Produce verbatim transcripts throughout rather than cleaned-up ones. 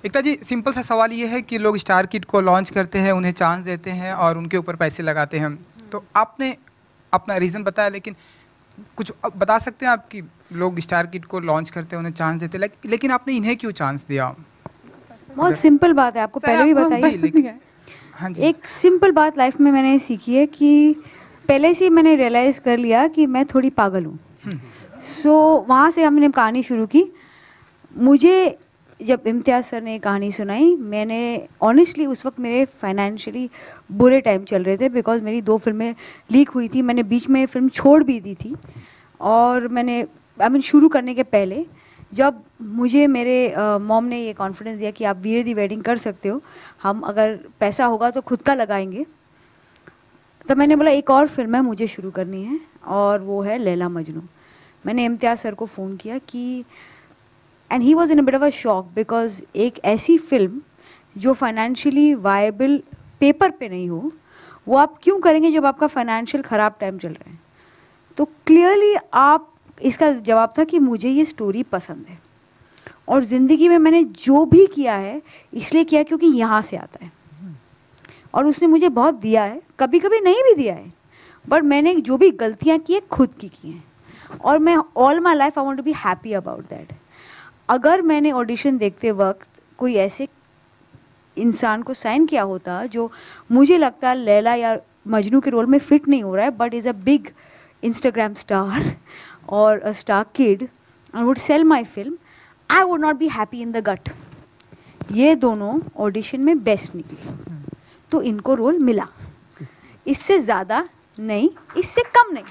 एकता जी, simple सा सवाल ये है कि लोग स्टार किड को लॉन्च करते हैं, उन्हें चांस देते हैं और उनके ऊपर पैसे लगाते हैं। तो आपने अपना रीज़न बताया, लेकिन कुछ बता सकते हैं आप कि लोग स्टार किड को लॉन्च करते हैं, उन्हें चांस देते हैं, लेकिन आपने इन्हें क्यों चांस दिया? बहुत सिंपल बात है, आपको पहले भी बताइए। हाँ जी। एक सिंपल बात लाइफ में मैंने सीखी है कि पहले से मैंने रियलाइज़ कर लिया कि मैं थोड़ी पागल हूँ। सो so, वहाँ से हमने कहानी शुरू की। मुझे जब इम्तियाज़ सर ने कहानी सुनाई, मैंने ऑनेस्टली उस वक्त मेरे फाइनेंशियली बुरे टाइम चल रहे थे, बिकॉज मेरी दो फिल्में लीक हुई थी। मैंने बीच में फिल्म छोड़ भी दी थी और मैंने आई मीन शुरू करने के पहले जब मुझे मेरे मॉम uh, ने ये कॉन्फिडेंस दिया कि आप वीरे दी वेडिंग कर सकते हो, हम अगर पैसा होगा तो खुद का लगाएंगे, तब मैंने बोला एक और फिल्म है मुझे शुरू करनी है और वो है लैला मजनू। मैंने इम्तियाज़ सर को फ़ोन किया कि and he was in a bit of a shock, because एक ऐसी फिल्म जो फाइनेंशियली वायबल पेपर पे नहीं हो, वो आप क्यों करेंगे जब आपका फाइनेंशियल ख़राब टाइम चल रहा है। तो क्लियरली आप इसका जवाब था कि मुझे ये स्टोरी पसंद है और ज़िंदगी में मैंने जो भी किया है इसलिए किया क्योंकि यहाँ से आता है और उसने मुझे बहुत दिया है, कभी कभी नहीं भी दिया है, बट मैंने जो भी गलतियाँ की है खुद की की हैं और मैं all my life I want to be happy about that. अगर मैंने ऑडिशन देखते वक्त कोई ऐसे इंसान को साइन किया होता जो मुझे लगता है लैला या मजनू के रोल में फिट नहीं हो रहा है, but is a big Instagram star और a star kid and would sell my film, I would not be happy in the gut. ये दोनों ऑडिशन में बेस्ट निकले तो इनको रोल मिला, इससे ज़्यादा नहीं, इससे कम नहीं।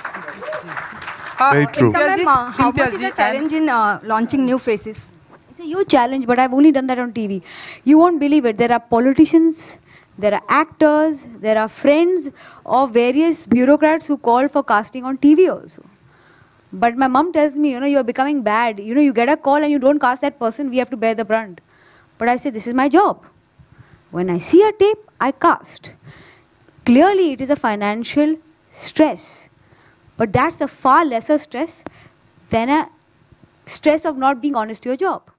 Very true. Ma'am, uh, how much is the challenge in uh, launching new faces? It's a huge challenge, but I've only done that on T V. You won't believe it. There are politicians, there are actors, there are friends of various bureaucrats who call for casting on T V also. But my mom tells me, you know, you're becoming bad. You know, you get a call and you don't cast that person, we have to bear the brunt. But I say, this is my job. When I see a tape, I cast. Clearly, it is a financial stress. But that's a far lesser stress than a stress of not being honest to your job.